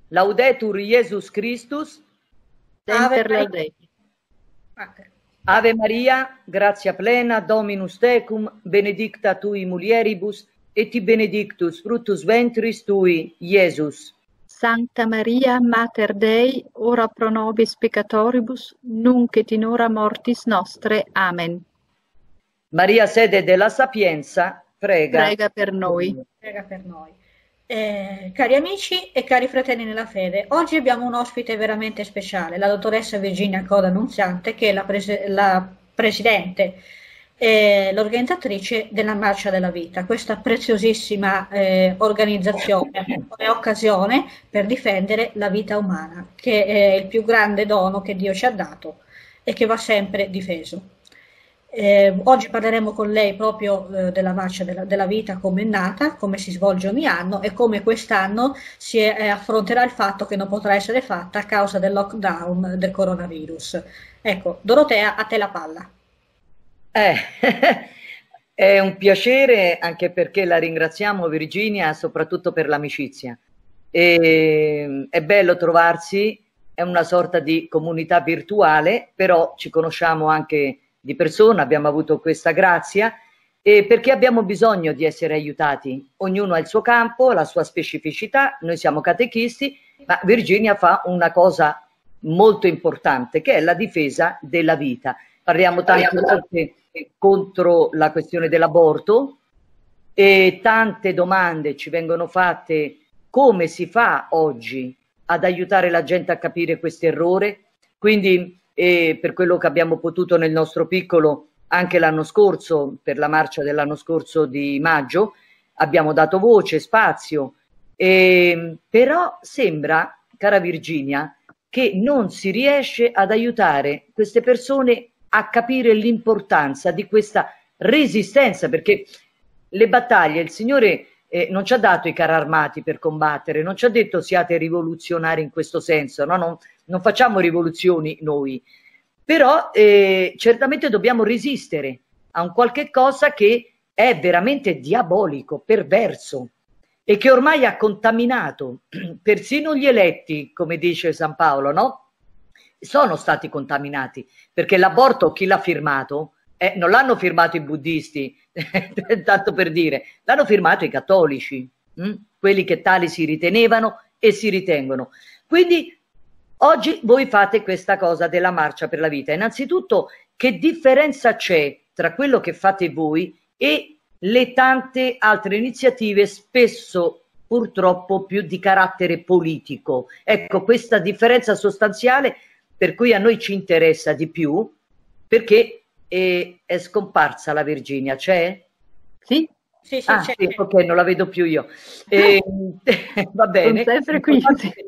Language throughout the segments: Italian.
Laudetur Jesus Christus. Semper Laudate. Ave Maria, gratia plena, Dominus tecum, benedicta tui mulieribus, et benedictus fructus ventris tui, Iesus. Sancta Maria, Mater Dei, ora pro nobis peccatoribus, nunc et in hora mortis nostre. Amen. Maria, sede della sapienza, Prega per noi. Prega per noi. Cari amici e cari fratelli nella fede, oggi abbiamo un ospite veramente speciale, la dottoressa Virginia Coda Nunziante, che è la presidente e l'organizzatrice della Marcia della Vita, questa preziosissima organizzazione e occasione per difendere la vita umana, che è il più grande dono che Dio ci ha dato e che va sempre difeso. Oggi parleremo con lei proprio della Marcia della Vita, come è nata, come si svolge ogni anno e come quest'anno si affronterà il fatto che non potrà essere fatta a causa del lockdown del coronavirus. Ecco, Dorotea, a te la palla. È un piacere, anche perché la ringraziamo, Virginia, soprattutto per l'amicizia. È bello trovarsi, è una sorta di comunità virtuale, però ci conosciamo anche di persona, abbiamo avuto questa grazia, perché abbiamo bisogno di essere aiutati. Ognuno ha il suo campo, la sua specificità, noi siamo catechisti, ma Virginia fa una cosa molto importante, che è la difesa della vita. Parliamo tante volte contro la questione dell'aborto e tante domande ci vengono fatte: come si fa oggi ad aiutare la gente a capire questo errore? Quindi per quello che abbiamo potuto nel nostro piccolo anche l'anno scorso, per la marcia dell'anno scorso di maggio, abbiamo dato voce, spazio, però sembra, cara Virginia, che non si riesce ad aiutare queste persone a capire l'importanza di questa resistenza, perché le battaglie, il Signore non ci ha dato i carri armati per combattere, non ci ha detto siate rivoluzionari in questo senso, no? Non facciamo rivoluzioni noi, però certamente dobbiamo resistere a un qualche cosa che è veramente diabolico, perverso e che ormai ha contaminato persino gli eletti, come dice San Paolo, no? Sono stati contaminati, perché l'aborto chi l'ha firmato? Non l'hanno firmato i buddisti, tanto per dire, l'hanno firmato i cattolici, quelli che tali si ritenevano e si ritengono. Quindi oggi voi fate questa cosa della Marcia per la Vita. Innanzitutto, che differenza c'è tra quello che fate voi e le tante altre iniziative, spesso purtroppo più di carattere politico? Ecco, questa differenza sostanziale per cui a noi ci interessa di più, perché è scomparsa la Virginia, c'è? Sì. Sì, Ah, c'è. sì, ok, non la vedo più io. Va bene. Sono sempre qui.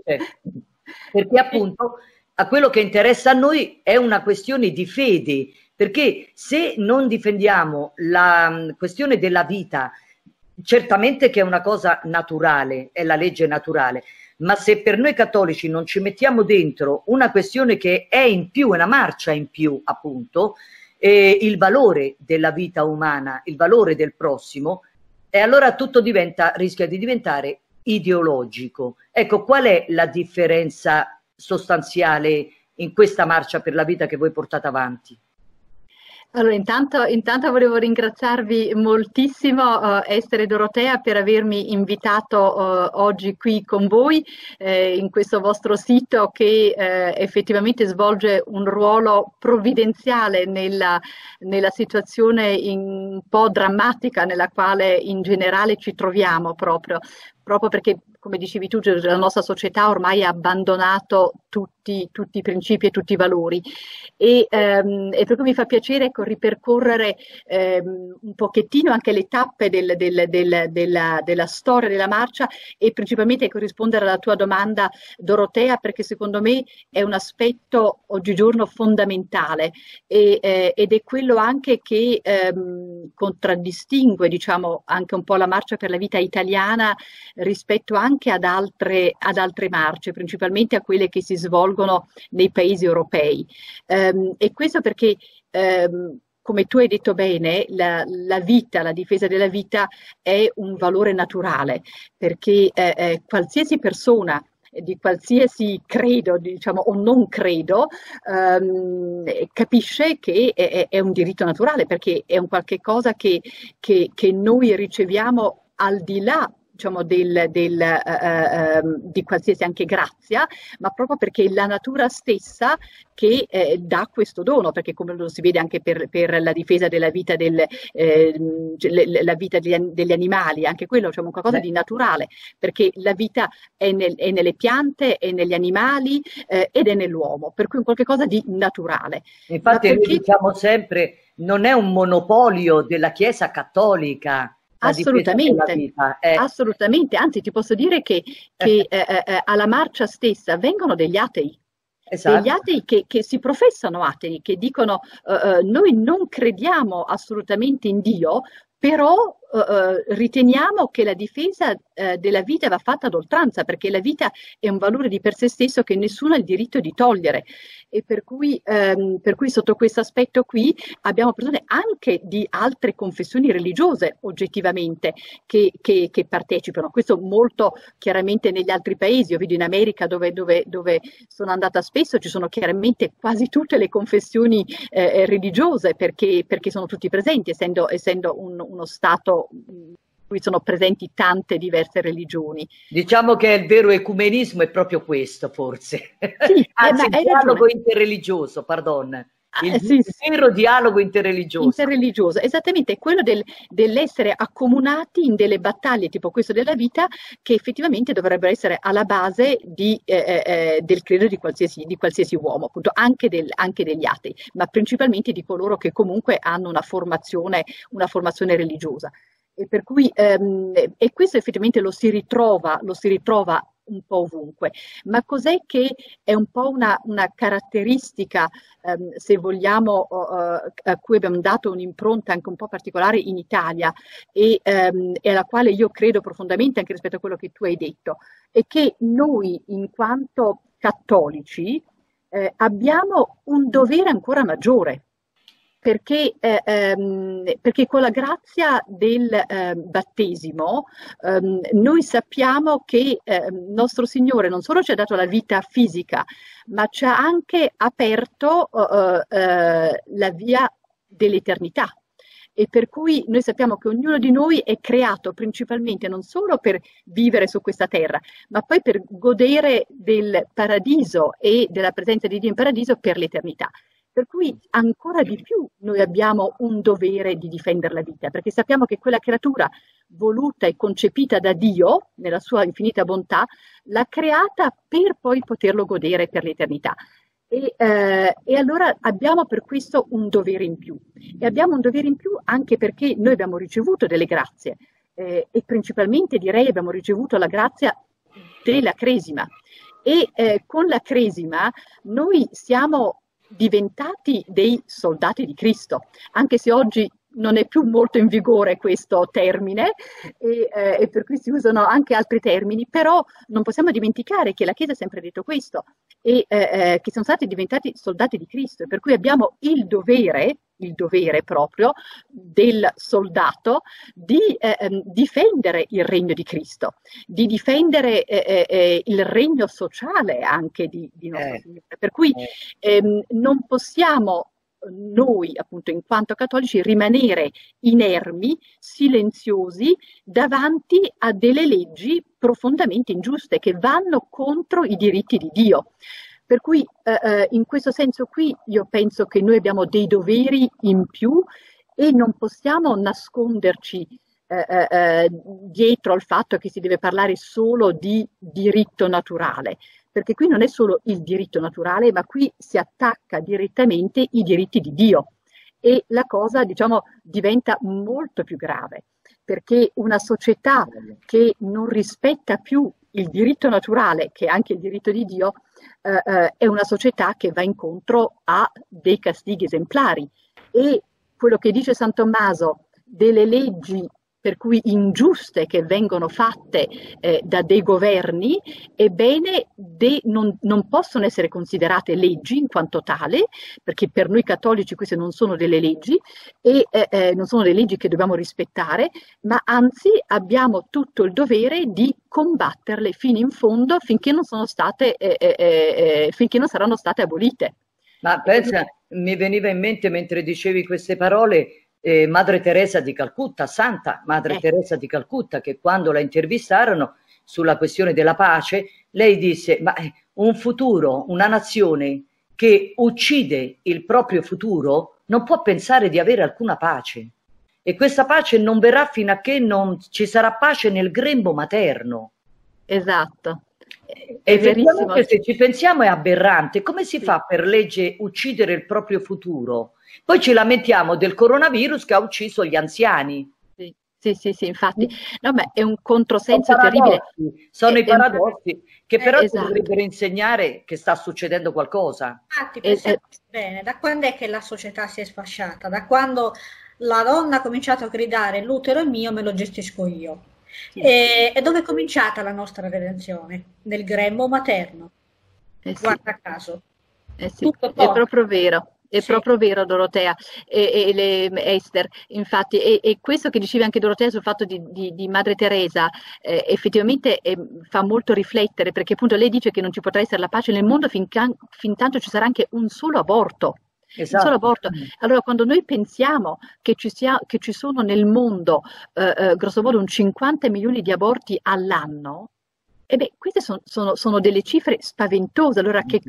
Perché appunto a quello che interessa a noi è una questione di fede, perché se non difendiamo la questione della vita, certamente che è una cosa naturale, è la legge naturale, ma se per noi cattolici non ci mettiamo dentro una questione che è in più, una marcia in più appunto, il valore della vita umana, il valore del prossimo, e allora tutto rischia di diventare ideologico. Ecco, qual è la differenza sostanziale in questa marcia per la vita che voi portate avanti? Allora, intanto volevo ringraziarvi moltissimo, Esther e Dorotea, per avermi invitato oggi qui con voi in questo vostro sito che effettivamente svolge un ruolo provvidenziale nella situazione un po' drammatica nella quale in generale ci troviamo proprio perché, come dicevi tu, la nostra società ormai ha abbandonato tutti i principi e tutti i valori e per cui mi fa piacere, ecco, ripercorrere un pochettino anche le tappe della storia della marcia e principalmente rispondere alla tua domanda, Dorotea, perché secondo me è un aspetto oggigiorno fondamentale ed è quello anche che contraddistingue, diciamo, anche un po' la Marcia per la Vita italiana rispetto anche ad altre marce, principalmente a quelle che si svolgono nei paesi europei. E questo perché, come tu hai detto bene, la vita, la difesa della vita è un valore naturale, perché qualsiasi persona di qualsiasi credo, diciamo, o non credo, capisce che è un diritto naturale, perché è un qualche cosa che noi riceviamo al di là, diciamo, di qualsiasi anche grazia, ma proprio perché è la natura stessa che dà questo dono, perché come lo si vede anche per la difesa della vita, la vita degli animali, anche quello, diciamo, qualcosa di naturale, perché la vita è nelle piante, è negli animali ed è nell'uomo, per cui un qualche cosa di naturale. Infatti noi diciamo sempre, non è un monopolio della Chiesa Cattolica la difesa della vita. Assolutamente, anzi ti posso dire che alla marcia stessa vengono degli atei. Esatto. Degli atei che si professano atei, che dicono noi non crediamo assolutamente in Dio, però riteniamo che la difesa della vita va fatta ad oltranza, perché la vita è un valore di per sé stesso che nessuno ha il diritto di togliere, e per cui sotto questo aspetto qui abbiamo persone anche di altre confessioni religiose oggettivamente che partecipano. Questo molto chiaramente negli altri paesi. Io vedo in America dove sono andata spesso, ci sono chiaramente quasi tutte le confessioni religiose, perché sono tutti presenti, essendo uno stato in cui sono presenti tante diverse religioni. Diciamo che il vero ecumenismo è proprio questo, forse. Sì, anzi, il dialogo interreligioso, pardon. Il vero dialogo interreligioso. Interreligioso, esattamente, è quello dell'essere accomunati in delle battaglie tipo questo della vita, che effettivamente dovrebbero essere alla base del credo di qualsiasi uomo, appunto, anche degli atei, ma principalmente di coloro che comunque hanno una formazione religiosa. E per cui e questo effettivamente lo si ritrova un po' ovunque. Ma cos'è che è un po' una caratteristica, se vogliamo, a cui abbiamo dato un'impronta anche un po' particolare in Italia, e alla quale io credo profondamente anche rispetto a quello che tu hai detto, è che noi, in quanto cattolici, abbiamo un dovere ancora maggiore. Perché con la grazia del battesimo noi sappiamo che nostro Signore non solo ci ha dato la vita fisica, ma ci ha anche aperto la via dell'eternità. E per cui noi sappiamo che ognuno di noi è creato principalmente non solo per vivere su questa terra, ma poi per godere del paradiso e della presenza di Dio in paradiso per l'eternità. Per cui ancora di più noi abbiamo un dovere di difendere la vita, perché sappiamo che quella creatura voluta e concepita da Dio, nella sua infinita bontà, l'ha creata per poi poterlo godere per l'eternità. E allora abbiamo per questo un dovere in più. E abbiamo un dovere in più anche perché noi abbiamo ricevuto delle grazie, e principalmente direi abbiamo ricevuto la grazia della Cresima. E con la Cresima noi siamo diventati dei soldati di Cristo, anche se oggi non è più molto in vigore questo termine e per cui si usano anche altri termini, però non possiamo dimenticare che la Chiesa ha sempre detto questo, e che sono stati diventati soldati di Cristo, e per cui abbiamo il dovere proprio del soldato di difendere il regno di Cristo, di difendere il regno sociale anche di nostro Signore. Per cui non possiamo noi, appunto, in quanto cattolici, rimanere inermi, silenziosi davanti a delle leggi profondamente ingiuste che vanno contro i diritti di Dio. Per cui in questo senso qui io penso che noi abbiamo dei doveri in più e non possiamo nasconderci dietro al fatto che si deve parlare solo di diritto naturale, perché qui non è solo il diritto naturale, ma qui si attacca direttamente i diritti di Dio, e la cosa, diciamo, diventa molto più grave, perché una società che non rispetta più il diritto naturale, che è anche il diritto di Dio, è una società che va incontro a dei castighi esemplari. E quello che dice San Tommaso delle leggi per cui ingiuste, che vengono fatte da dei governi, ebbene non possono essere considerate leggi in quanto tale, perché per noi cattolici queste non sono delle leggi e non sono delle leggi che dobbiamo rispettare, ma anzi abbiamo tutto il dovere di combatterle fino in fondo finché non sono state, finché non saranno state abolite. Ma pensa, mi veniva in mente mentre dicevi queste parole Madre Teresa di Calcutta, Santa Madre Teresa di Calcutta, che quando la intervistarono sulla questione della pace, lei disse: ma un futuro, una nazione che uccide il proprio futuro non può pensare di avere alcuna pace, e questa pace non verrà fino a che non ci sarà pace nel grembo materno. Esatto. E effettivamente, se ci pensiamo, è aberrante. Come si fa per legge uccidere il proprio futuro? Poi ci lamentiamo del coronavirus che ha ucciso gli anziani. Sì, infatti. No, beh, è un controsenso terribile. Sono i paradossi che però ci dovrebbero insegnare che sta succedendo qualcosa. Infatti, pensate bene, da quando è che la società si è sfasciata? Da quando la donna ha cominciato a gridare: l'utero è mio, me lo gestisco io. Sì. E dove è cominciata la nostra redenzione? Nel grembo materno. Guarda caso. Sì. È proprio vero. È proprio vero, Dorotea, Esther, infatti, e questo che dicevi anche Dorotea sul fatto di Madre Teresa, effettivamente fa molto riflettere, perché appunto lei dice che non ci potrà essere la pace nel mondo fin tanto ci sarà anche un solo aborto. Esatto. Un solo aborto. Allora, quando noi pensiamo che ci sono nel mondo grosso modo un 50 milioni di aborti all'anno, queste sono delle cifre spaventose. Allora, che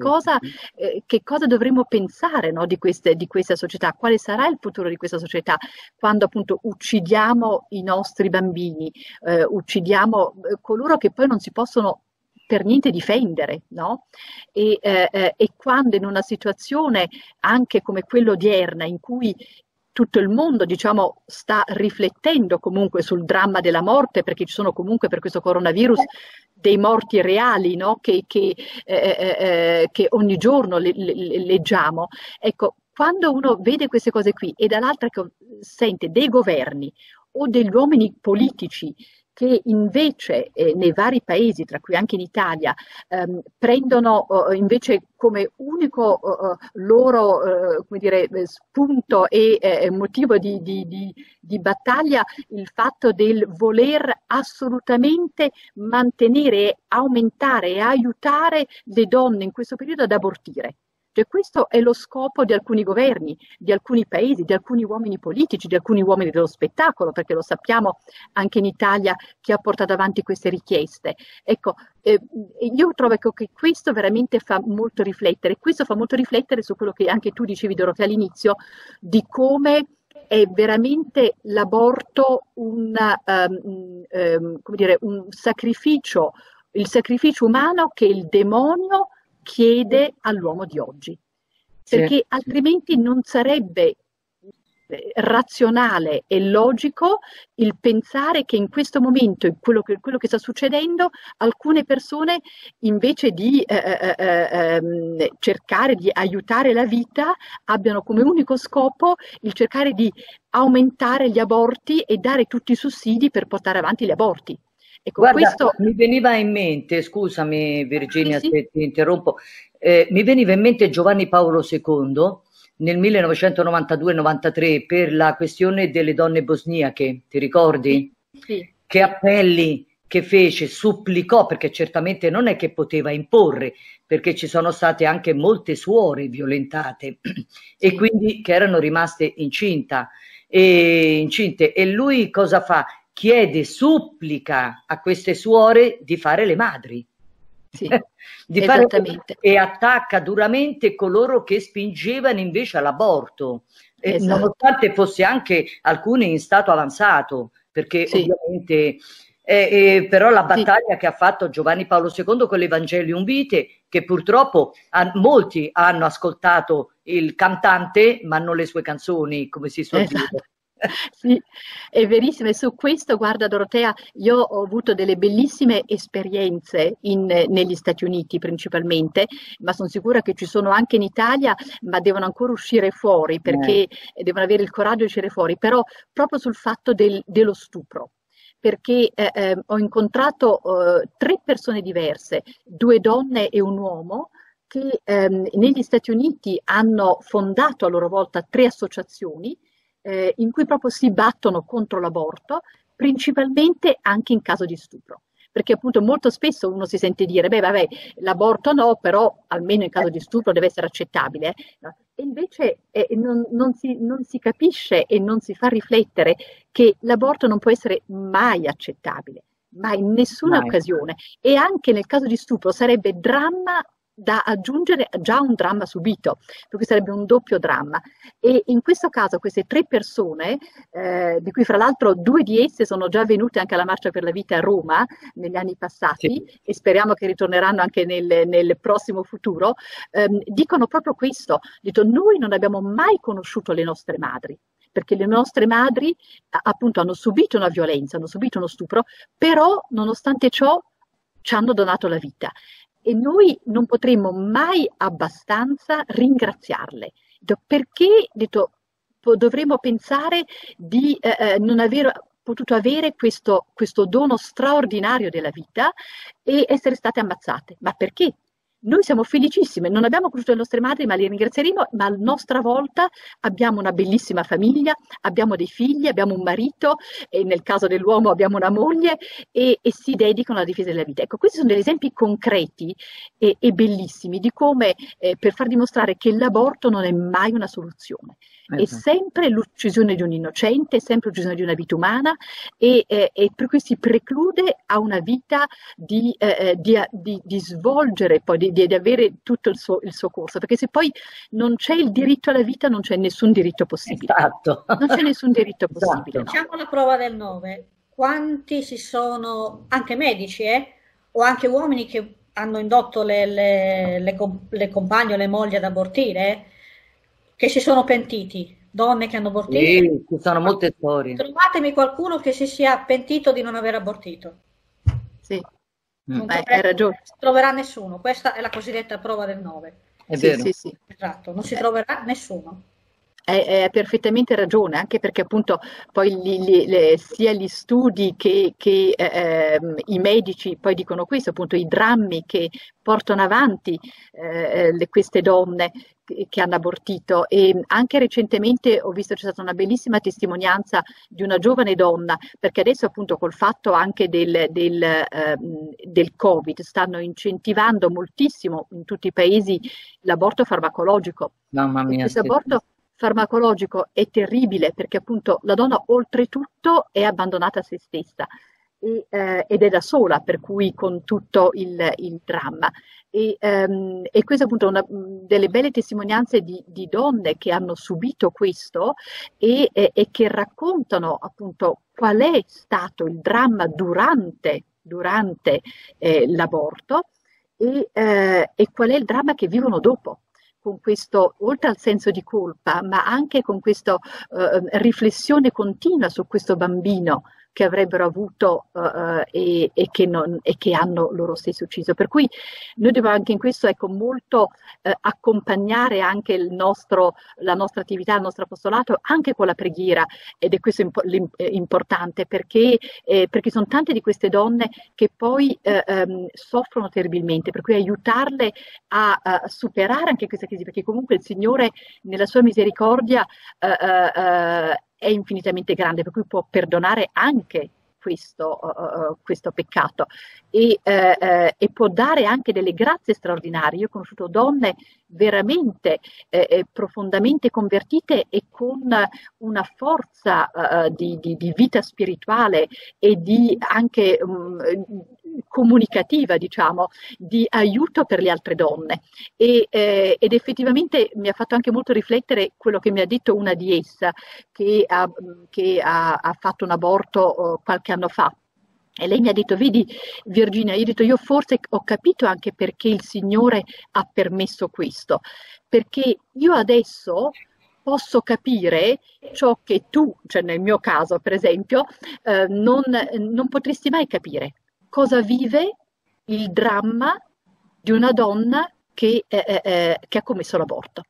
cosa dovremmo pensare, no, di questa società? Quale sarà il futuro di questa società quando appunto uccidiamo i nostri bambini, uccidiamo coloro che poi non si possono per niente difendere, no? E quando in una situazione anche come quella odierna, in cui tutto il mondo, diciamo, sta riflettendo comunque sul dramma della morte, perché ci sono comunque per questo coronavirus dei morti reali, no? che ogni giorno leggiamo. Ecco, quando uno vede queste cose qui e dall'altra sente dei governi o degli uomini politici che invece nei vari paesi, tra cui anche in Italia, prendono invece come unico loro come dire, spunto e motivo di battaglia il fatto del voler assolutamente mantenere, aumentare e aiutare le donne in questo periodo ad abortire. Cioè, questo è lo scopo di alcuni governi, di alcuni paesi, di alcuni uomini politici, di alcuni uomini dello spettacolo, perché lo sappiamo anche in Italia chi ha portato avanti queste richieste. Ecco, io trovo che questo veramente fa molto riflettere. Questo fa molto riflettere su quello che anche tu dicevi, Dorotea, all'inizio, di come è veramente l'aborto come dire, un sacrificio, il sacrificio umano che il demonio chiede all'uomo di oggi, perché altrimenti non sarebbe razionale e logico il pensare che in questo momento, in quello che sta succedendo, alcune persone invece di cercare di aiutare la vita abbiano come unico scopo il cercare di aumentare gli aborti e dare tutti i sussidi per portare avanti gli aborti. Ecco, guarda, mi veniva in mente, scusami Virginia, se ti interrompo, mi veniva in mente Giovanni Paolo II nel 1992-93 per la questione delle donne bosniache, ti ricordi? Sì. Che appelli che fece, supplicò, perché certamente non è che poteva imporre, perché ci sono state anche molte suore violentate e quindi che erano rimaste incinte, e lui cosa fa? Chiede, supplica a queste suore di fare le madri. Sì, esattamente. E attacca duramente coloro che spingevano invece all'aborto, nonostante fosse anche alcuni in stato avanzato, perché ovviamente però la battaglia che ha fatto Giovanni Paolo II con l'Evangelium Vitae, che purtroppo molti hanno ascoltato il cantante ma non le sue canzoni, come si suol dire. Sì, è verissimo. E su questo, guarda Dorotea, io ho avuto delle bellissime esperienze negli Stati Uniti principalmente, ma sono sicura che ci sono anche in Italia, ma devono ancora uscire fuori Eh, perché devono avere il coraggio di uscire fuori, però proprio sul fatto dello stupro. Perché ho incontrato tre persone diverse, due donne e un uomo, che negli Stati Uniti hanno fondato a loro volta tre associazioni in cui proprio si battono contro l'aborto, principalmente anche in caso di stupro. Perché appunto molto spesso uno si sente dire, beh vabbè, l'aborto no, però almeno in caso di stupro deve essere accettabile. No? E invece non si capisce e non si fa riflettere che l'aborto non può essere mai accettabile, mai, in nessuna mai. occasione. E anche nel caso di stupro sarebbe dramma da aggiungere già un dramma subito, per cui sarebbe un doppio dramma. E in questo caso queste tre persone, di cui fra l'altro due di esse sono già venute anche alla Marcia per la Vita a Roma negli anni Sì. passati e speriamo che ritorneranno anche nel prossimo futuro, dicono proprio questo, dicono noi non abbiamo mai conosciuto le nostre madri, perché le nostre madri appunto hanno subito una violenza, hanno subito uno stupro, però nonostante ciò ci hanno donato la vita e noi non potremmo mai abbastanza ringraziarle. Perché dovremmo pensare di non aver potuto avere questo dono straordinario della vita e essere state ammazzate. Ma perché? Noi siamo felicissime, non abbiamo conosciuto le nostre madri, ma le ringrazieremo, ma a nostra volta abbiamo una bellissima famiglia, abbiamo dei figli, abbiamo un marito, e nel caso dell'uomo abbiamo una moglie e si dedicano alla difesa della vita. Ecco, questi sono degli esempi concreti e bellissimi di come per far dimostrare che l'aborto non è mai una soluzione. È Esatto. sempre l'uccisione di un innocente, è sempre l'uccisione di una vita umana e per cui si preclude a una vita di svolgere, poi di avere tutto il suo corso, perché se poi non c'è il diritto alla vita non c'è nessun diritto possibile. Esatto. Non c'è nessun diritto Esatto. possibile, no? Facciamo la prova del 9. Quanti si sono, anche medici, o anche uomini che hanno indotto le compagne o le mogli ad abortire, che si sono pentiti, donne che hanno abortito? Sì, ci sono molte storie. Trovatemi qualcuno che si sia pentito di non aver abortito. Sì, Non hai ragione. si troverà nessuno. Questa è la cosiddetta prova del 9. È Sì, vero. sì, sì. Esatto, non si troverà nessuno. Hai perfettamente ragione, anche perché appunto poi sia gli studi che i medici poi dicono questo, appunto i drammi che portano avanti queste donne che hanno abortito e anche recentemente ho visto c'è stata una bellissima testimonianza di una giovane donna, perché adesso appunto col fatto anche del Covid stanno incentivando moltissimo in tutti i paesi l'aborto farmacologico. Mamma E mia, questo sì. aborto farmacologico è terribile perché appunto la donna oltretutto è abbandonata a se stessa ed è da sola, per cui con tutto il dramma. E questa è appunto una delle belle testimonianze di donne che hanno subito questo e che raccontano appunto qual è stato il dramma durante l'aborto e qual è il dramma che vivono dopo con questo, oltre al senso di colpa, ma anche con questa riflessione continua su questo bambino che avrebbero avuto e che hanno loro stessi ucciso. Per cui noi dobbiamo anche in questo ecco, molto accompagnare anche la nostra attività, il nostro apostolato, anche con la preghiera, ed è questo importante perché sono tante di queste donne che poi soffrono terribilmente, per cui aiutarle a superare anche questa crisi, perché comunque il Signore nella sua misericordia è infinitamente grande, per cui può perdonare anche questo peccato e può dare anche delle grazie straordinarie. Io ho conosciuto donne veramente profondamente convertite e con una forza di vita spirituale e di anche comunicativa, diciamo, di aiuto per le altre donne. Ed effettivamente mi ha fatto anche molto riflettere quello che mi ha detto una di esse che ha fatto un aborto qualche anno fa. E lei mi ha detto, vedi Virginia, io ho detto, io forse ho capito anche perché il Signore ha permesso questo, perché io adesso posso capire ciò che tu, cioè nel mio caso per esempio, non potresti mai capire. Cosa vive il dramma di una donna che ha commesso l'aborto.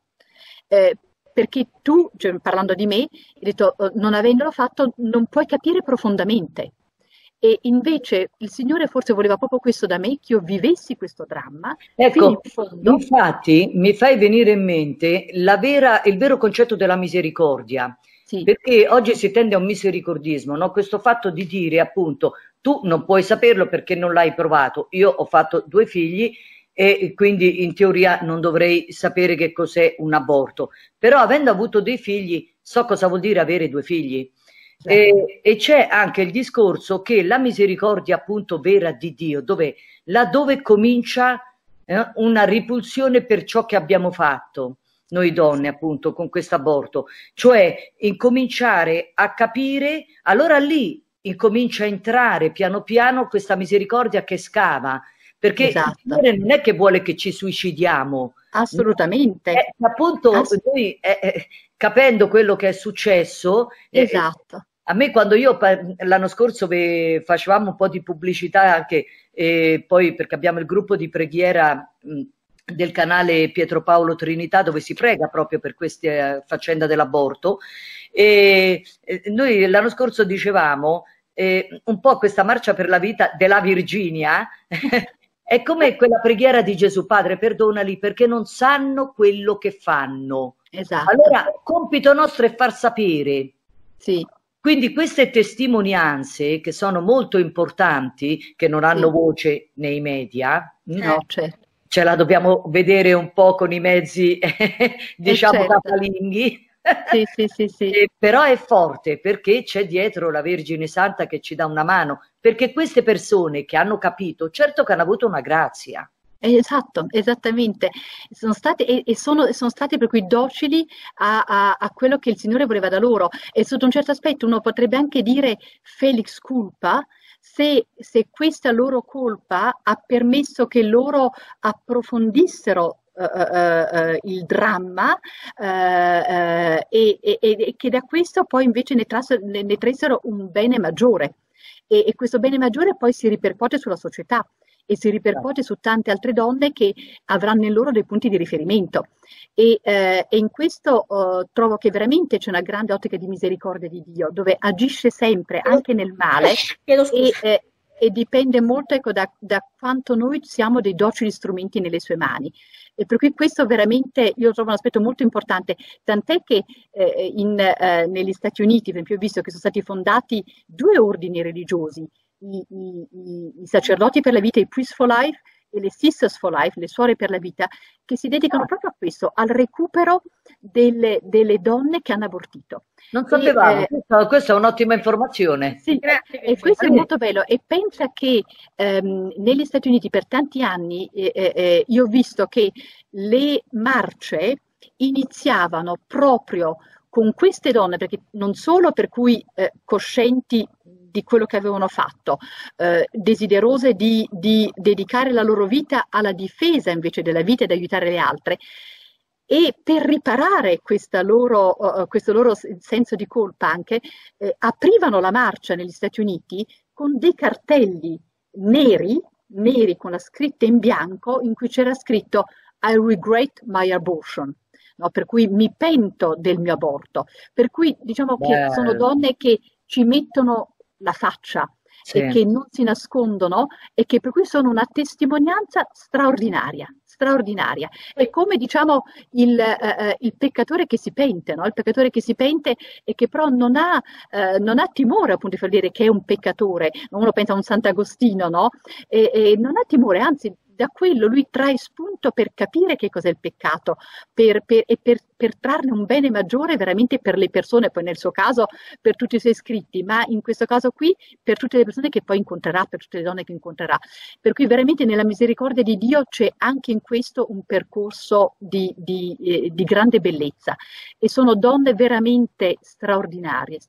Perché tu, cioè, parlando di me, hai detto, non avendolo fatto, non puoi capire profondamente. E invece il Signore forse voleva proprio questo da me, che io vivessi questo dramma. Ecco, in fondo, infatti mi fai venire in mente il vero concetto della misericordia, sì, perché oggi si tende a un misericordismo, no? Questo fatto di dire appunto tu non puoi saperlo perché non l'hai provato, io ho fatto 2 figli e quindi in teoria non dovrei sapere che cos'è un aborto, però avendo avuto dei figli so cosa vuol dire avere 2 figli. E c'è anche il discorso che la misericordia appunto vera di Dio, laddove comincia una ripulsione per ciò che abbiamo fatto, noi donne appunto con questo aborto, cioè incominciare a capire, allora lì incomincia a entrare piano piano questa misericordia che scava, perché il esatto, Signore non è che vuole che ci suicidiamo, assolutamente, appunto noi capendo quello che è successo, esatto. a me quando io l'anno scorso facevamo un po' di pubblicità anche, poi perché abbiamo il gruppo di preghiera del canale Pietro Paolo Trinità dove si prega proprio per questa faccenda dell'aborto, e noi l'anno scorso dicevamo un po' questa marcia per la vita della Virginia è come quella preghiera di Gesù: Padre, perdonali perché non sanno quello che fanno. Esatto. Allora, compito nostro è far sapere. Sì. Quindi queste testimonianze che sono molto importanti, che non hanno voce nei media, no, certo. Ce la dobbiamo vedere un po' con i mezzi, diciamo, certo. casalinghi. Sì. Però è forte perché c'è dietro la Vergine Santa che ci dà una mano, perché queste persone che hanno capito, certo che hanno avuto una grazia. Esatto, esattamente. Sono state, e sono state per cui docili a quello che il Signore voleva da loro. E sotto un certo aspetto uno potrebbe anche dire Felix culpa, se questa loro colpa ha permesso che loro approfondissero il dramma e che da questo poi invece ne trassero un bene maggiore. E questo bene maggiore poi si ripercuote sulla società e si ripercuote su tante altre donne che avranno in loro dei punti di riferimento. E in questo trovo che veramente c'è una grande ottica di misericordia di Dio, dove agisce sempre, anche nel male, e dipende molto, ecco, da quanto noi siamo dei docili strumenti nelle sue mani. E per cui questo veramente io trovo un aspetto molto importante, tant'è che negli Stati Uniti, per esempio, ho visto che sono stati fondati 2 ordini religiosi, i sacerdoti per la vita, i Priests for Life, e le Sisters for Life, le suore per la vita, che si dedicano proprio a questo, al recupero delle donne che hanno abortito. Non sapevamo, questa è un'ottima informazione. Sì, e questo è molto bello. E pensa che negli Stati Uniti per tanti anni io ho visto che le marce iniziavano proprio con queste donne, perché non solo per cui coscienti di quello che avevano fatto, desiderose di dedicare la loro vita alla difesa invece della vita e di aiutare le altre, e per riparare questo loro senso di colpa anche, aprivano la marcia negli Stati Uniti con dei cartelli neri con la scritta in bianco in cui c'era scritto I regret my abortion. No, per cui mi pento del mio aborto, per cui diciamo che sono donne che ci mettono la faccia e che non si nascondono e che per cui sono una testimonianza straordinaria. È come diciamo il peccatore che si pente, no? Il peccatore che si pente e che però non ha timore appunto di far dire che è un peccatore. Uno pensa a un Sant'Agostino, no? E non ha timore, anzi da quello lui trae spunto per capire che cos'è il peccato per trarne un bene maggiore veramente per le persone, poi nel suo caso per tutti i suoi iscritti, ma in questo caso qui per tutte le persone che poi incontrerà, per tutte le donne che incontrerà. Per cui veramente nella misericordia di Dio c'è anche in questo un percorso di grande bellezza e sono donne veramente straordinarie.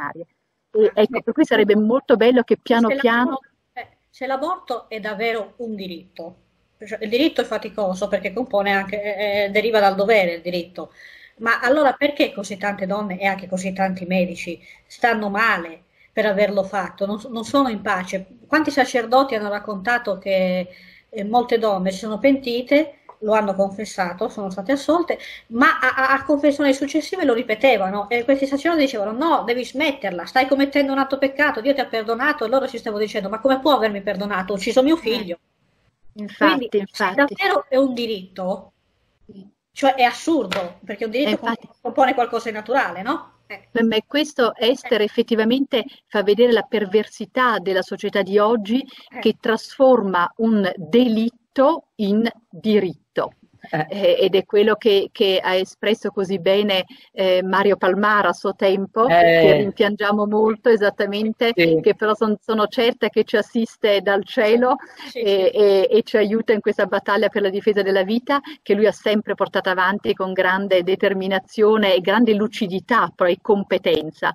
E ecco, per cui sarebbe molto bello che piano piano... Se l'aborto è davvero un diritto, cioè, il diritto è faticoso perché compone anche, deriva dal dovere il diritto, Ma allora perché così tante donne e anche così tanti medici stanno male per averlo fatto? Non sono in pace? Quanti sacerdoti hanno raccontato che molte donne si sono pentite, lo hanno confessato, sono state assolte, ma a confessioni successive lo ripetevano e questi sacerdoti dicevano no, devi smetterla, stai commettendo un altro peccato, Dio ti ha perdonato e loro ci stavano dicendo ma come può avermi perdonato? Ho ucciso mio figlio. Quindi se Infatti. davvero è un diritto, cioè è assurdo, perché un diritto Infatti. compone qualcosa di naturale, no? Ma questo, Esther, effettivamente fa vedere la perversità della società di oggi che trasforma un delitto in diritto. Ed è quello che ha espresso così bene Mario Palmara a suo tempo, che rimpiangiamo molto esattamente, sì. che però sono certa che ci assiste dal cielo e ci aiuta in questa battaglia per la difesa della vita, che lui ha sempre portato avanti con grande determinazione e grande lucidità, poi competenza.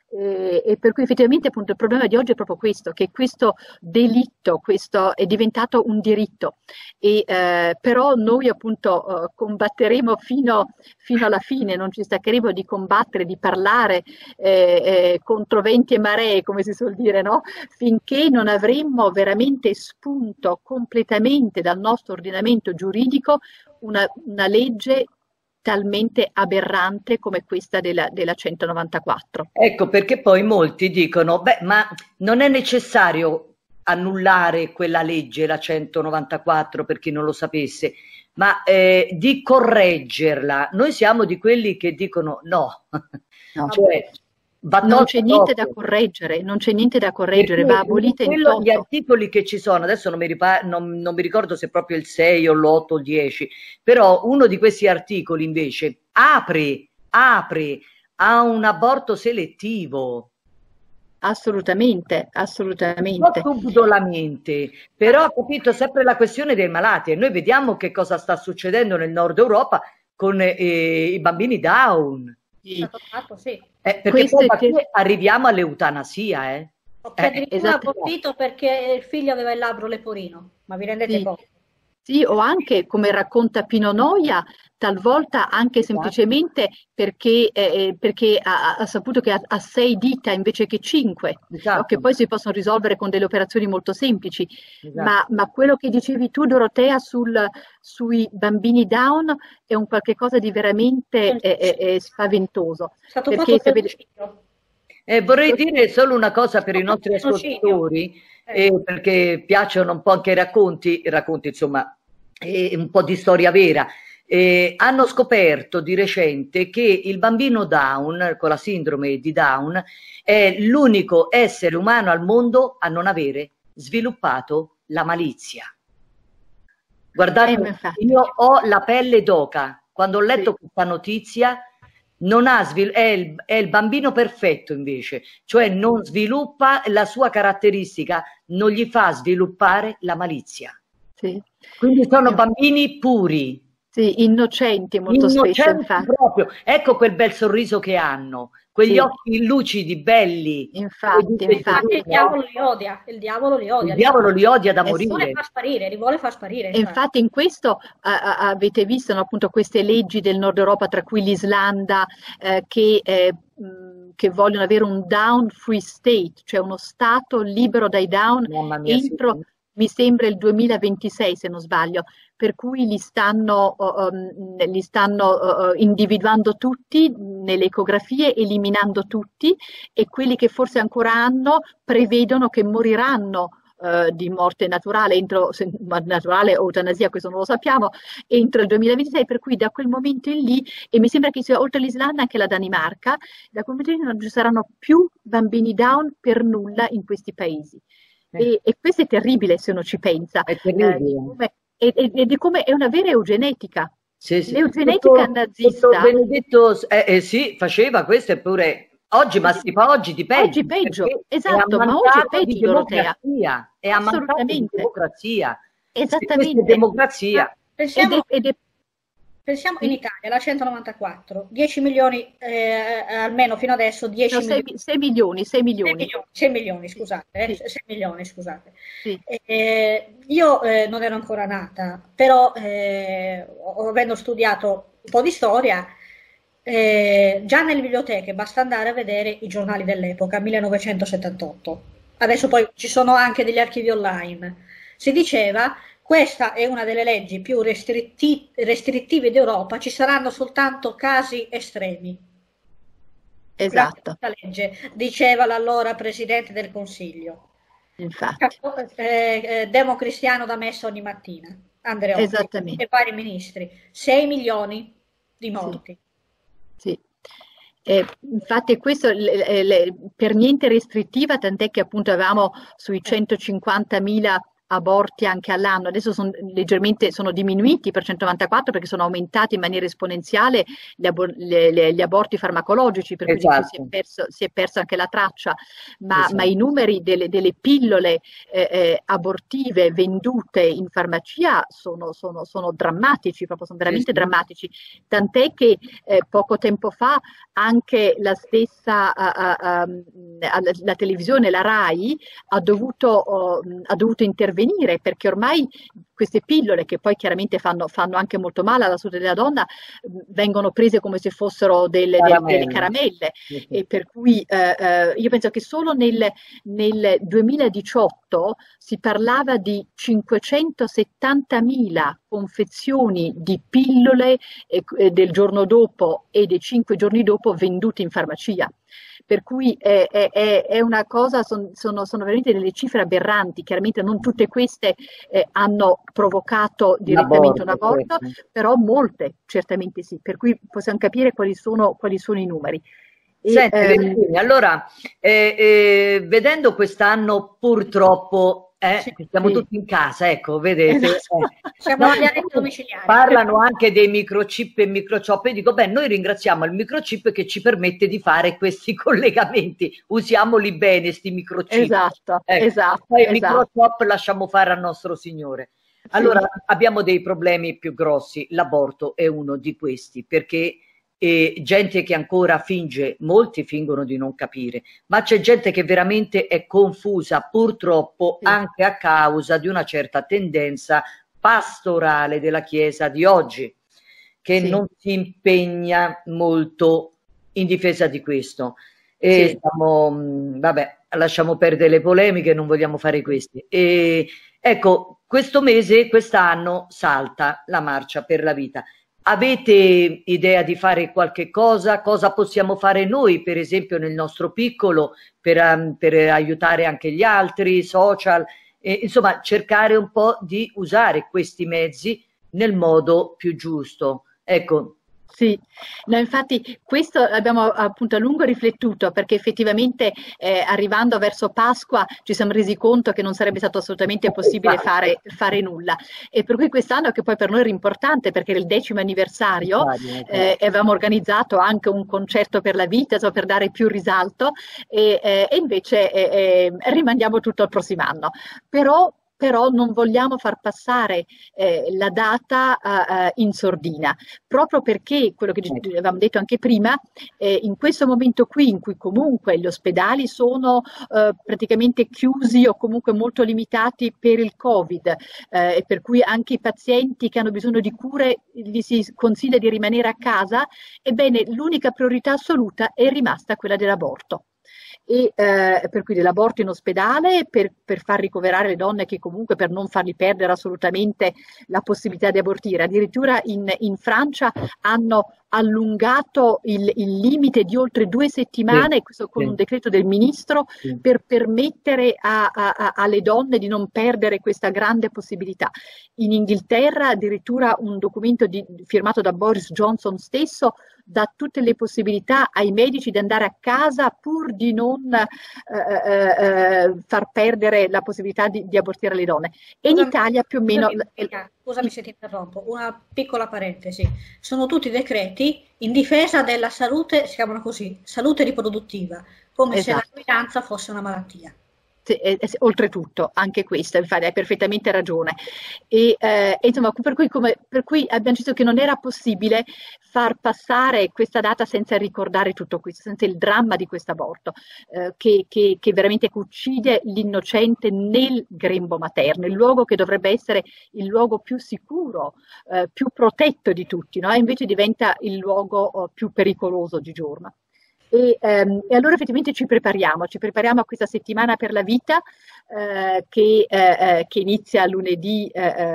E per cui effettivamente appunto il problema di oggi è proprio questo, che questo delitto, questo è diventato un diritto, però noi appunto combatteremo fino alla fine, non ci staccheremo di combattere, di parlare contro venti e maree, come si suol dire, no? Finché non avremmo veramente spunto completamente dal nostro ordinamento giuridico una legge talmente aberrante come questa della 194. Ecco perché poi molti dicono, beh, ma non è necessario annullare quella legge, la 194, per chi non lo sapesse, ma di correggerla. Noi siamo di quelli che dicono no, cioè non c'è niente da correggere, non c'è niente da correggere, va abolita in toto. Gli articoli che ci sono, adesso non mi ricordo se è proprio il 6 o l'8 o il 10, però uno di questi articoli invece apre a un aborto selettivo. Assolutamente, assolutamente. Non subdolamente, però capito sempre la questione dei malati e noi vediamo che cosa sta succedendo nel nord Europa con i bambini Down. Sì. Perché poi arriviamo all'eutanasia, Che addirittura abortito perché il figlio aveva il labbro leporino, ma vi rendete conto? Sì, o anche, come racconta Pino Noia, talvolta anche semplicemente perché ha saputo che ha 6 dita invece che 5, che poi si possono risolvere con delle operazioni molto semplici. Ma quello che dicevi tu, Dorotea, sui bambini Down è un qualche cosa di veramente spaventoso. È stato fatto vorrei dire solo una cosa per i nostri ascoltatori, perché piacciono un po' anche i racconti insomma, un po' di storia vera. Hanno scoperto di recente che il bambino Down, con la sindrome di Down, è l'unico essere umano al mondo a non avere sviluppato la malizia. Guardate, io ho la pelle d'oca. Quando ho letto questa notizia, è il bambino perfetto invece, cioè non sviluppa la sua caratteristica, non gli fa sviluppare la malizia. Sì. Quindi sono bambini puri. Sì, innocenti molto spesso, infatti. Proprio. Ecco quel bel sorriso che hanno, quegli occhi lucidi, belli. Infatti. Il diavolo li odia, il diavolo li odia. Il diavolo li odia da morire. Li vuole far sparire. E infatti in questo avete visto, no, appunto queste leggi del Nord Europa, tra cui l'Islanda, che vogliono avere un down free state, cioè uno stato libero dai down entro, mi sembra, il 2026 se non sbaglio, per cui li stanno individuando tutti nelle ecografie, eliminando tutti, e quelli che forse ancora hanno prevedono che moriranno di morte naturale, naturale o eutanasia, questo non lo sappiamo, entro il 2026, per cui da quel momento in lì, e mi sembra che sia oltre l'Islanda anche la Danimarca, da quel momento in lì non ci saranno più bambini Down per nulla in questi paesi. E questo è terribile se uno ci pensa. È terribile. Ed è come è una vera eugenetica. Sì. L'eugenetica nazista. Benedetto sì, faceva questo, eppure oggi, ma si fa oggi di peggio. Oggi peggio, esatto, ma oggi è peggio, Dorotea. È a mancato di democrazia. Esattamente. Democrazia. Pensiamo in Italia, la 194, 10 milioni, almeno fino adesso 10 milioni. 6 milioni. 6 milioni, scusate. Sì. 6 milioni, scusate. Sì. Io non ero ancora nata, però avendo studiato un po' di storia, Già nelle biblioteche basta andare a vedere i giornali dell'epoca, 1978. Adesso poi ci sono anche degli archivi online. Si diceva, questa è una delle leggi più restrittive d'Europa, ci saranno soltanto casi estremi. Grazie a Esatto, questa legge, diceva l'allora Presidente del Consiglio. infatti, Democristiano da messa ogni mattina, Andreotti, esattamente, e vari ministri. 6 milioni di sì. morti. Sì. Infatti questo per niente restrittiva, tant'è che appunto avevamo sui 150.000 aborti anche all'anno, adesso leggermente sono diminuiti per 194 perché sono aumentati in maniera esponenziale gli aborti farmacologici, per cui Esatto. si è perso anche la traccia, ma Esatto. i numeri delle pillole abortive vendute in farmacia sono drammatici, proprio sono veramente drammatici, tant'è che poco tempo fa anche la stessa la televisione, la RAI, ha dovuto intervenire perché ormai queste pillole, che poi chiaramente fanno anche molto male alla salute della donna, vengono prese come se fossero delle caramelle, e per cui io penso che solo nel 2018 si parlava di 570.000 confezioni di pillole del giorno dopo e dei 5 giorni dopo vendute in farmacia. Per cui è una cosa, sono veramente delle cifre aberranti. Chiaramente non tutte queste hanno provocato direttamente un aborto, però molte certamente sì, per cui possiamo capire quali sono i numeri. Senti, allora, vedendo quest'anno purtroppo siamo tutti in casa, ecco, vedete, siamo agli arresti domiciliari. Parlano anche dei microchip e microchip, e dico, beh, noi ringraziamo il microchip che ci permette di fare questi collegamenti, usiamoli bene sti microchip. Esatto, poi il microchip lasciamo fare al nostro Signore. Allora, abbiamo dei problemi più grossi, l'aborto è uno di questi, perché gente che ancora finge, molti fingono di non capire, ma c'è gente che veramente è confusa, purtroppo anche a causa di una certa tendenza pastorale della Chiesa di oggi, che non si impegna molto in difesa di questo. E vabbè, lasciamo perdere le polemiche, non vogliamo fare questi. Ecco, quest'anno salta la Marcia per la Vita. Avete idea di fare qualche cosa? Cosa possiamo fare noi, per esempio, nel nostro piccolo, per aiutare anche gli altri, social? Insomma, cercare un po' di usare questi mezzi nel modo più giusto. Ecco. Sì, no, infatti questo abbiamo appunto a lungo riflettuto, perché effettivamente arrivando verso Pasqua ci siamo resi conto che non sarebbe stato assolutamente possibile fare nulla, e per cui quest'anno, che poi per noi era importante perché era il 10° anniversario, avevamo organizzato anche un concerto per la vita, insomma, per dare più risalto, e invece rimandiamo tutto al prossimo anno. Però non vogliamo far passare la data in sordina, proprio perché, quello che avevamo detto anche prima, in questo momento qui, in cui comunque gli ospedali sono praticamente chiusi o comunque molto limitati per il Covid, e per cui anche i pazienti che hanno bisogno di cure gli si consiglia di rimanere a casa, ebbene l'unica priorità assoluta è rimasta quella dell'aborto. E per cui dell'aborto in ospedale, per far ricoverare le donne, che comunque, per non fargli perdere assolutamente la possibilità di abortire. Addirittura in Francia hanno allungato il limite di oltre 2 settimane, questo con un decreto del ministro, per permettere alle donne di non perdere questa grande possibilità. In Inghilterra addirittura un documento firmato da Boris Johnson stesso dà tutte le possibilità ai medici di andare a casa pur di non far perdere la possibilità di abortire le donne. E in Italia più o meno... Scusami se ti interrompo, una piccola parentesi. Sono tutti decreti in difesa della salute, si chiamano così, salute riproduttiva, come se la gravidanza fosse una malattia. oltretutto, anche questo, infatti hai perfettamente ragione. E insomma, per cui abbiamo deciso che non era possibile far passare questa data senza ricordare tutto questo, senza il dramma di questo aborto, che veramente uccide l'innocente nel grembo materno, il luogo che dovrebbe essere il luogo più sicuro, più protetto di tutti, no? E invece diventa il luogo più pericoloso oggigiorno. E allora effettivamente ci prepariamo a questa settimana per la vita che inizia lunedì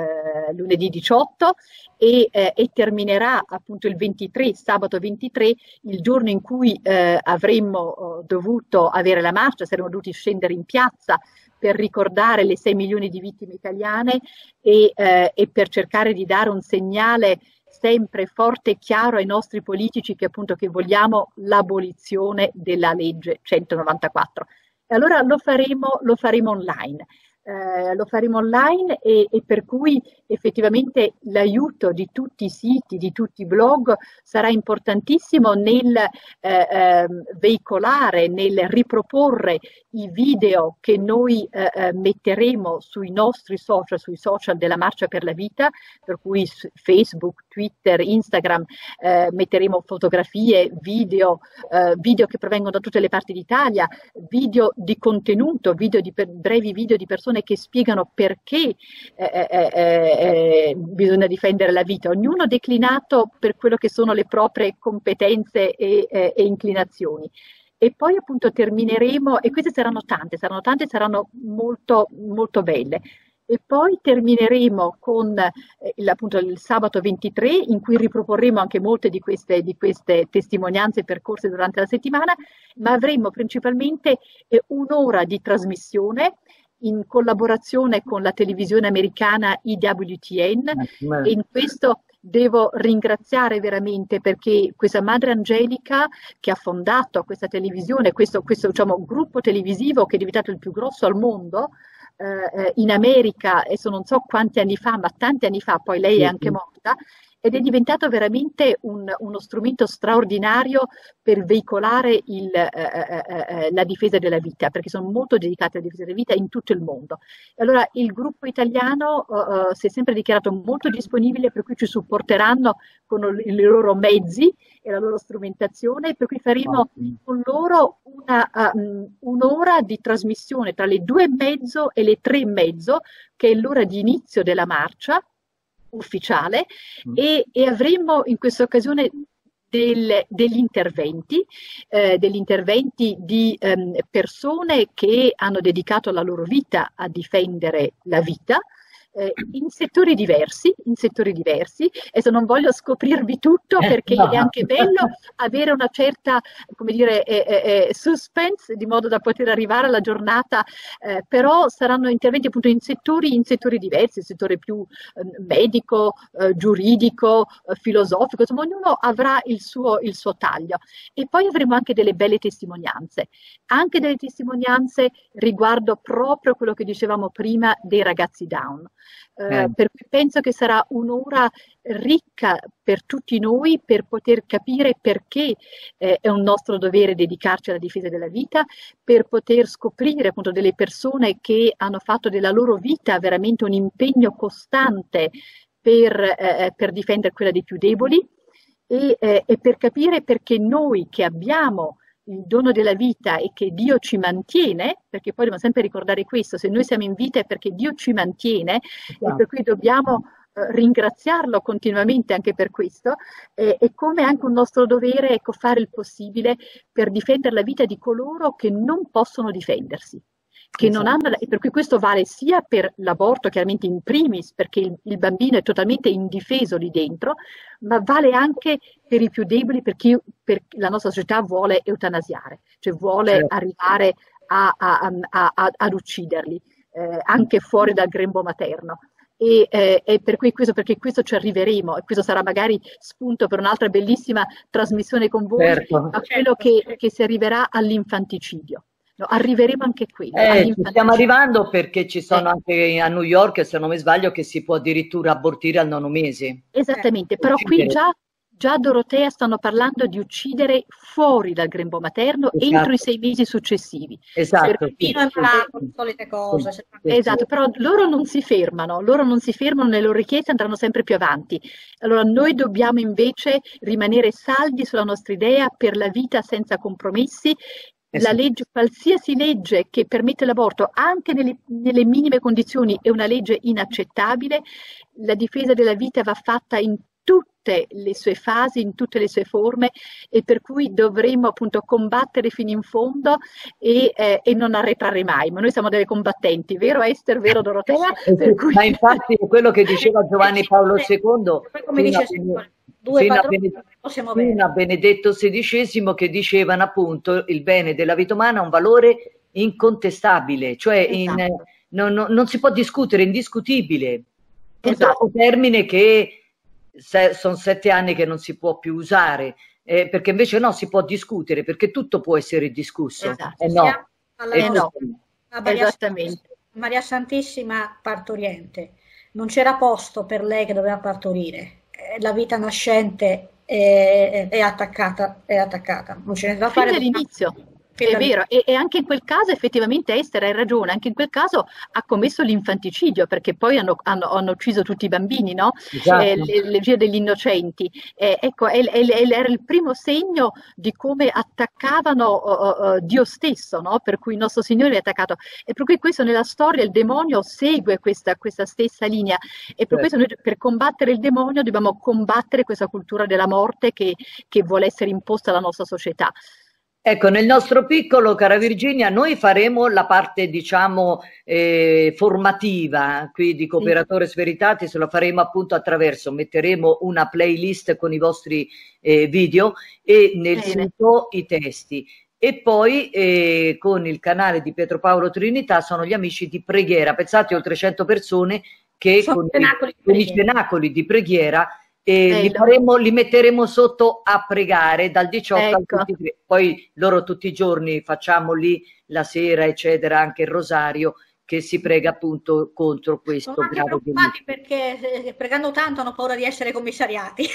18 e terminerà appunto il 23, sabato 23, il giorno in cui avremmo dovuto avere la marcia, saremmo dovuti scendere in piazza per ricordare le 6 milioni di vittime italiane e per cercare di dare un segnale sempre forte e chiaro ai nostri politici che appunto che vogliamo l'abolizione della legge 194. E allora lo faremo online. Lo faremo online e per cui effettivamente l'aiuto di tutti i siti, di tutti i blog sarà importantissimo nel veicolare, nel riproporre i video che noi metteremo sui nostri social, sui social della Marcia per la Vita, per cui su Facebook, Twitter, Instagram, metteremo fotografie, video che provengono da tutte le parti d'Italia, video di contenuto, brevi video di persone che spiegano perché bisogna difendere la vita, ognuno declinato per quello che sono le proprie competenze e inclinazioni. E poi appunto termineremo, e queste saranno tante, saranno molto, molto belle. E poi termineremo con appunto il sabato 23 in cui riproporremo anche molte di queste testimonianze percorse durante la settimana, ma avremo principalmente un'ora di trasmissione in collaborazione con la televisione americana IWTN e in questo devo ringraziare veramente perché questa Madre Angelica che ha fondato questa televisione, questo diciamo, gruppo televisivo che è diventato il più grosso al mondo, in America, adesso non so quanti anni fa, ma tanti anni fa, poi lei è anche morta, ed è diventato veramente uno strumento straordinario per veicolare la difesa della vita, perché sono molto dedicati alla difesa della vita in tutto il mondo. Allora il gruppo italiano si è sempre dichiarato molto disponibile, per cui ci supporteranno con i loro mezzi e la loro strumentazione, per cui faremo con loro un'ora di trasmissione tra le 2:30 e le 3:30, che è l'ora di inizio della marcia ufficiale, e avremo in questa occasione degli interventi di persone che hanno dedicato la loro vita a difendere la vita, in settori diversi. Adesso non voglio scoprirvi tutto perché è anche bello avere una certa, come dire, suspense, di modo da poter arrivare alla giornata, però saranno interventi appunto in settori diversi, il settore più medico, giuridico, filosofico, insomma ognuno avrà il suo taglio. E poi avremo anche delle belle testimonianze riguardo proprio quello che dicevamo prima dei ragazzi Down. Per cui penso che sarà un'ora ricca per tutti noi per poter capire perché è un nostro dovere dedicarci alla difesa della vita, per poter scoprire appunto delle persone che hanno fatto della loro vita veramente un impegno costante per difendere quella dei più deboli e per capire perché noi che abbiamo il dono della vita e che Dio ci mantiene, perché poi dobbiamo sempre ricordare questo, se noi siamo in vita è perché Dio ci mantiene, e per cui dobbiamo ringraziarlo continuamente anche per questo, e come anche un nostro dovere, ecco, fare il possibile per difendere la vita di coloro che non possono difendersi. Che non hanno, e per cui questo vale sia per l'aborto, chiaramente in primis, perché il bambino è totalmente indifeso lì dentro, ma vale anche per i più deboli, per la nostra società vuole eutanasiare, cioè vuole arrivare ad ucciderli, anche fuori dal grembo materno. E per cui perché questo ci arriveremo, e questo sarà magari spunto per un'altra bellissima trasmissione con voi, a quello che si arriverà all'infanticidio. No, arriveremo anche qui. Stiamo arrivando perché ci sono anche a New York, se non mi sbaglio, che si può addirittura abortire al 9 mese. Esattamente, però qui già già Dorotea stanno parlando di uccidere fuori dal grembo materno entro i 6 mesi successivi. Esatto. Fino a malato, solite cose. Esatto, però loro non si fermano, le loro richieste andranno sempre più avanti. Allora noi dobbiamo invece rimanere saldi sulla nostra idea per la vita senza compromessi. La legge, qualsiasi legge che permette l'aborto, anche nelle minime condizioni, è una legge inaccettabile. La difesa della vita va fatta in tutte le sue fasi, in tutte le sue forme, e per cui dovremo appunto combattere fino in fondo e non arretrare mai. Ma noi siamo delle combattenti, vero Esther, vero Dorotea? Per cui... Ma infatti quello che diceva Giovanni Paolo II, come dice fino a Benedetto XVI, che dicevano appunto il bene della vita umana ha un valore incontestabile, cioè non si può discutere, è indiscutibile. Esatto. Un termine che sono 7 anni che non si può più usare, perché invece no, si può discutere, perché tutto può essere discusso. Esatto. Esattamente. Maria Santissima partoriente, non c'era posto per lei che doveva partorire. La vita nascente è attaccata, non ce n'è da fare. Fin dall'inizio. È vero, e anche in quel caso effettivamente Esther hai ragione, anche in quel caso ha commesso l'infanticidio, perché poi hanno ucciso tutti i bambini, no? Esatto. L'elegia degli innocenti. Ecco, era il primo segno di come attaccavano Dio stesso, no? Per cui il nostro Signore è attaccato. E per cui questo nella storia il demonio segue questa stessa linea, e per questo noi per combattere il demonio dobbiamo combattere questa cultura della morte che vuole essere imposta alla nostra società. Ecco, nel nostro piccolo, cara Virginia, noi faremo la parte, diciamo, formativa qui di Cooperatores Veritatis, lo faremo appunto metteremo una playlist con i vostri video e nel sito i testi. E poi con il canale di Pietro Paolo Trinità sono gli amici di preghiera. Pensate, oltre 100 persone che con i cenacoli di preghiera li metteremo sotto a pregare dal 18 al 23, poi loro tutti i giorni facciamo lì la sera eccetera anche il rosario che si prega appunto contro questo. Sono anche preoccupati perché pregando tanto hanno paura di essere commissariati.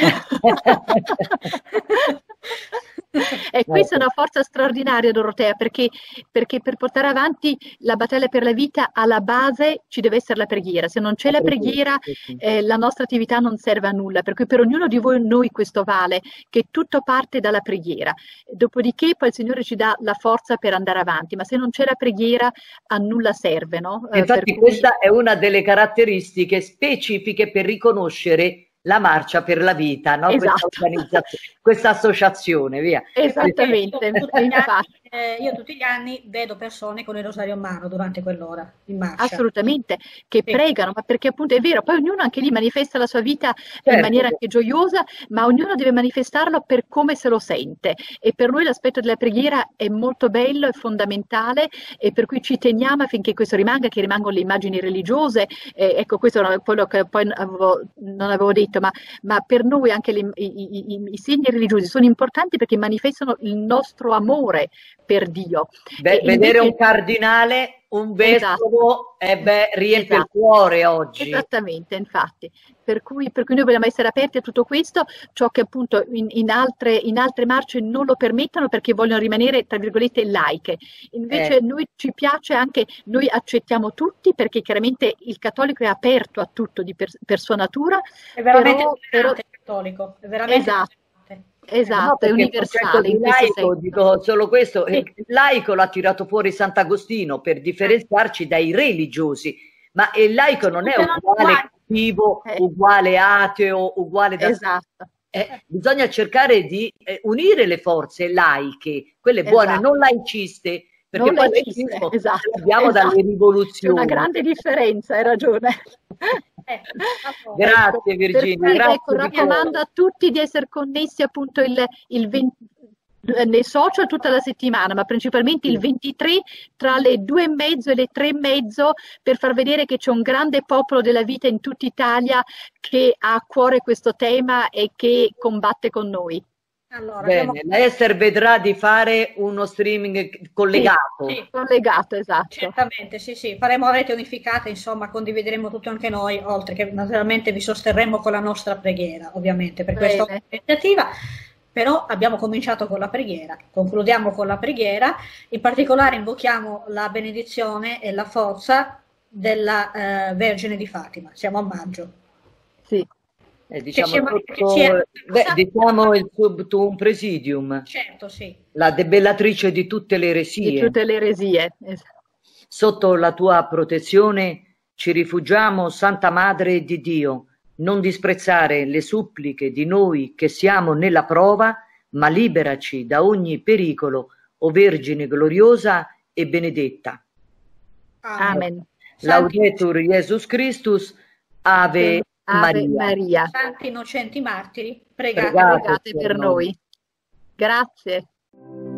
E questa è una forza straordinaria, Dorotea, perché per portare avanti la battaglia per la vita alla base ci deve essere la preghiera. Se non c'è la preghiera la nostra attività non serve a nulla, per cui per ognuno di noi questo vale, che tutto parte dalla preghiera. Dopodiché poi il Signore ci dà la forza per andare avanti, ma se non c'è la preghiera a nulla serve, no? Infatti questa è una delle caratteristiche specifiche per riconoscere la Marcia per la Vita, no? Esatto. Questa associazione, via. Esattamente. Io tutti gli anni vedo persone con il rosario in mano durante quell'ora in marcia. Assolutamente, che pregano, ma perché appunto è vero, poi ognuno anche lì manifesta la sua vita in maniera anche gioiosa, ma ognuno deve manifestarlo per come se lo sente, e per noi l'aspetto della preghiera è molto bello, è fondamentale, e per cui ci teniamo affinché questo rimanga, che rimangano le immagini religiose, ecco, questo è quello che poi non avevo detto, ma per noi anche i segni religiosi sono importanti perché manifestano il nostro amore per Dio. Vedere un cardinale, un vescovo, riempie il cuore oggi. Esattamente, infatti. Per cui noi vogliamo essere aperti a tutto questo, ciò che appunto in altre marce non lo permettono perché vogliono rimanere, tra virgolette, laiche. Invece noi ci piace anche, noi accettiamo tutti, perché chiaramente il cattolico è aperto a tutto per sua natura. È veramente il cattolico, è veramente Esatto, è universale. In laico, dico solo questo, il laico l'ha tirato fuori Sant'Agostino per differenziarci dai religiosi, ma il laico non è uguale cattivo, uguale ateo, uguale da... Esatto. Bisogna cercare di unire le forze laiche, quelle buone, non laiciste, perché poi laicismo abbiamo dalle rivoluzioni. C'è una grande differenza, hai ragione. Grazie Virginia. Grazie, raccomando a tutti di essere connessi appunto il 20, nei social tutta la settimana, ma principalmente il 23 tra le 2:30 e le 3:30, per far vedere che c'è un grande popolo della vita in tutta Italia che ha a cuore questo tema e che combatte con noi. Allora, Bene, l'Ester vedrà di fare uno streaming collegato. Sì, collegato, esatto. certamente, sì, faremo a rete unificata, insomma, condivideremo tutto anche noi, oltre che naturalmente vi sosterremo con la nostra preghiera, ovviamente, per questa Bene. iniziativa. Però abbiamo cominciato con la preghiera, concludiamo con la preghiera, in particolare invochiamo la benedizione e la forza della Vergine di Fatima. Siamo a maggio. Sì. Diciamo diciamo il subtum presidium, certo, sì. la debellatrice di tutte le eresie. Di tutte le eresie. Sotto la tua protezione ci rifugiamo, Santa Madre di Dio. Non disprezzare le suppliche di noi che siamo nella prova, ma liberaci da ogni pericolo, o Vergine gloriosa e benedetta. Amen. Laudetur Jesus Christus, Ave Maria. Santi innocenti martiri, pregate per noi. Grazie.